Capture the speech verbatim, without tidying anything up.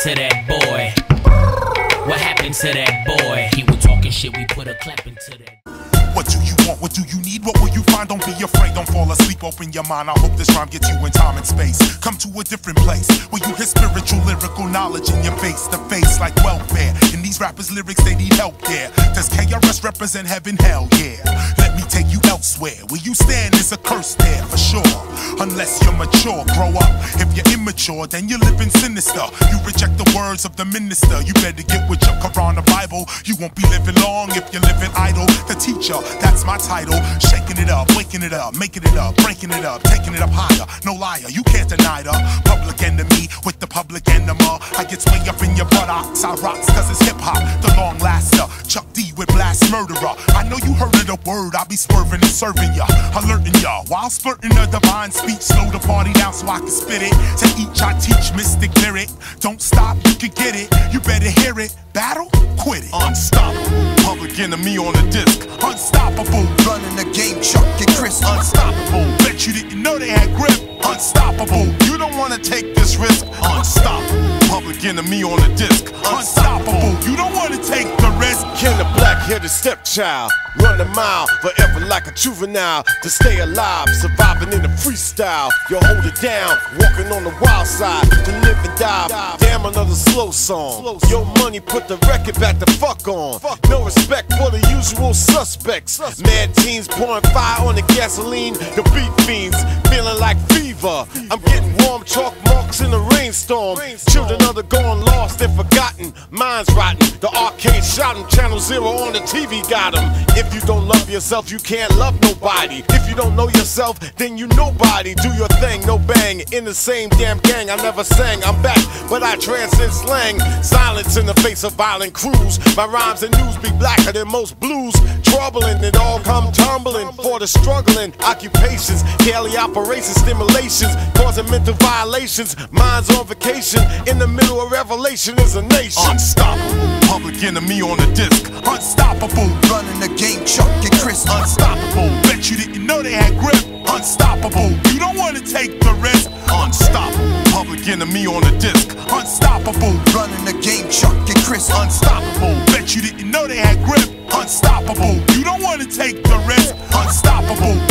to that boy? What happened to that boy? He was talking shit, we put a clap into that. What do you want? What do you need? What will you find? Don't be afraid, don't fall asleep, open your mind. I hope this rhyme gets you in time and space. Come to a different place where you hear spiritual, lyrical knowledge in your face to face like welfare. In these rappers' lyrics, they need help there. Does K R S represent heaven? Hell yeah. Let me take you elsewhere. Where you stand is a curse there for sure. Unless you're mature, grow up. If you're immature, then you're living sinister. You reject the words of the minister. You better get with your Quran or Bible. You won't be living long if you're living idle. The teacher, that's my title. Shaking it up, waking it up, making it up, breaking it up, taking it up higher. No liar, you can't deny the public enemy with the public enema. I get way up in your buttocks. I rocks cause it's hip hop, the long laster. Chuck D with blast murderer. I know you heard of the word, I'll be swerving and serving ya, alerting ya while splurting a divine speech. Slow the party down so I can spit it. To each I teach mystic lyric. Don't stop, you can get it. You better hear it. Battle, quit it. Unstoppable, public enemy on the disc. Unstoppable, running the game, Chuck and Chris. Unstoppable, bet you didn't know they had grip. Unstoppable, you don't wanna take this risk. Unstoppable, public enemy on the disc. Unstoppable, you don't wanna take the risk. Can the black-headed stepchild run a mile forever like a juvenile? To stay alive, surviving in the freestyle. You hold it down, walking on the wild side. To live and die, damn another slow song. Your money put the record back the fuck on. No respect for the usual suspects. Mad teens pouring fire on the gasoline. The beat fiends feeling like fever. I'm getting warm chalk marks in the rainstorm. Children of the gone lost and forgotten. Minds rotten, the arcade shouting. Channel Zero on the T V got them. If you don't love yourself, you can't love nobody. If you don't know yourself, then you nobody. Do your thing, no bang. In the same damn gang, I never sang. I'm back, but I transcend slang. Silence in the face of violent crews. My rhymes and news be blacker than most blues. Troubling, it all come tumbling for the struggling occupations. Daily operations, stimulations, causing mental violations. Minds on vacation, in the middle of revelation is a nation. Unstoppable, public enemy on the disc. Unstoppable, running the game, Chuck and Chris. Unstoppable, bet you didn't know they had grip. Unstoppable, you don't wanna take the risk. Unstoppable, public enemy on the disc. Unstoppable, running the game, Chuck and Chris. Unstoppable, bet you didn't know they had grip. Unstoppable, you don't wanna take the risk. Unstoppable.